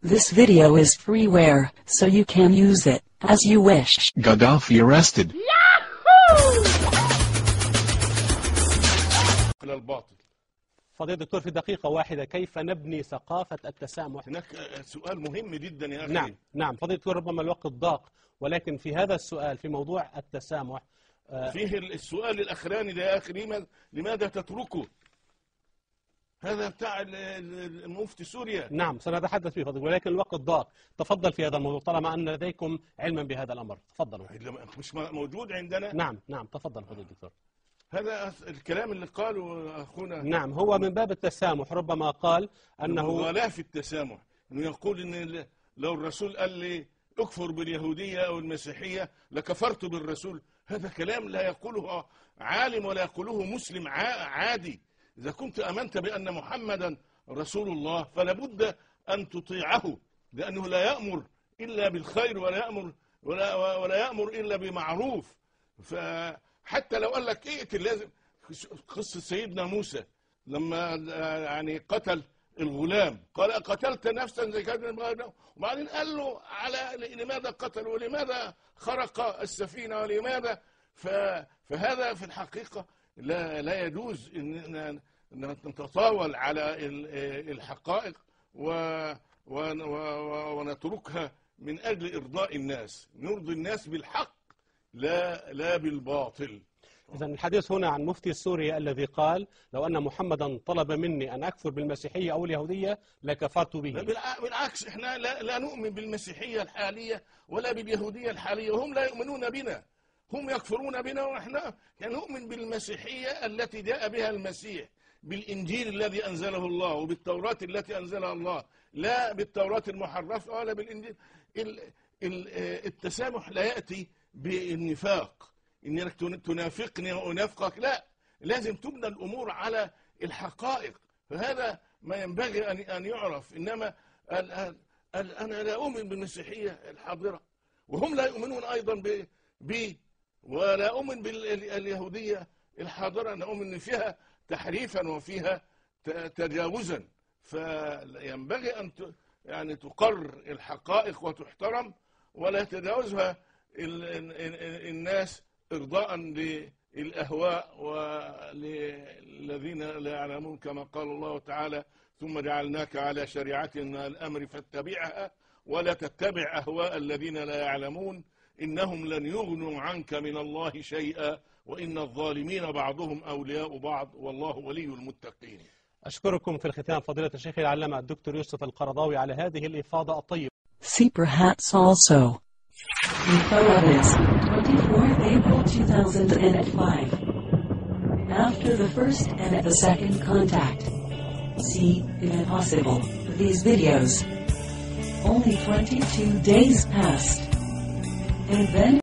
This video is freeware, so you can use it as you wish. Gaddafi arrested. الباطل. فضيلة الدكتور في دقيقة واحدة، كيف نبني ثقافة التسامح؟ هناك سؤال مهم جدا يا أخي. نعم فضيلة الدكتور، ربما الوقت ضاق، ولكن في هذا السؤال في موضوع التسامح فيه السؤال الأخراني ده يا أخي، لماذا تتركه؟ هذا بتاع المفتي سوريا. نعم سنتحدث فيه فضيلة، ولكن الوقت ضاق. تفضل في هذا الموضوع طالما أن لديكم علما بهذا الأمر، تفضلوا. مش موجود عندنا. نعم تفضل فضيلة الدكتور. هذا الكلام اللي قاله أخونا. نعم هو من باب التسامح، ربما قال أنه ولا في التسامح، إنه يقول إن لو الرسول قال لي اكفر باليهودية أو المسيحية لكفرت بالرسول. هذا كلام لا يقوله عالم ولا يقوله مسلم عادي. إذا كنت أمنت بأن محمدا رسول الله فلا بد أن تطيعه، لأنه لا يأمر إلا بالخير ولا يأمر إلا بمعروف. فحتى لو قال لك اقتل، لازم. قصة سيدنا موسى لما يعني قتل الغلام، قال قتلت نفسا زي كذا، وبعدين قال له على لماذا قتل ولماذا خرق السفينة ولماذا. فهذا في الحقيقة لا يجوز ان نتطاول على الحقائق ونتركها من اجل ارضاء الناس. نرضي الناس بالحق لا بالباطل. إذن الحديث هنا عن مفتي سوريا الذي قال لو أن محمدا طلب مني أن أكفر بالمسيحية أو اليهودية لكفرت به. بالعكس، احنا لا نؤمن بالمسيحية الحالية ولا باليهودية الحالية، وهم لا يؤمنون بنا، هم يكفرون بنا، ونحن نؤمن بالمسيحية التي جاء بها المسيح، بالإنجيل الذي أنزله الله وبالتوراة التي أنزلها الله، لا بالتوراة المحرفة ولا بالإنجيل. التسامح لا يأتي بالنفاق، إنك تنافقني وأنافقك، لا، لازم تبنى الأمور على الحقائق. فهذا ما ينبغي أن يعرف. إنما أنا لا أؤمن بالمسيحية الحاضرة، وهم لا يؤمنون أيضا بي، ولا أؤمن باليهودية الحاضرة. أنا أؤمن إن فيها تحريفا وفيها تجاوزا، فينبغي أن يعني تقر الحقائق وتحترم ولا يتجاوزها الناس إرضاء للأهواء وللذين لا يعلمون، كما قال الله تعالى ثم جعلناك على شريعة من الأمر فاتبعها ولا تتبع أهواء الذين لا يعلمون إنهم لن يغنوا عنك من الله شيئا وإن الظالمين بعضهم أولياء بعض والله ولي المتقين. أشكركم في الختام فضيلة الشيخ العلامة الدكتور يوسف القرضاوي على هذه الإفاضة الطيبة. See perhaps also. Info evidence, 24th April 2005. After the first and the second contact. See, if possible, these videos. Only 22 days passed. And then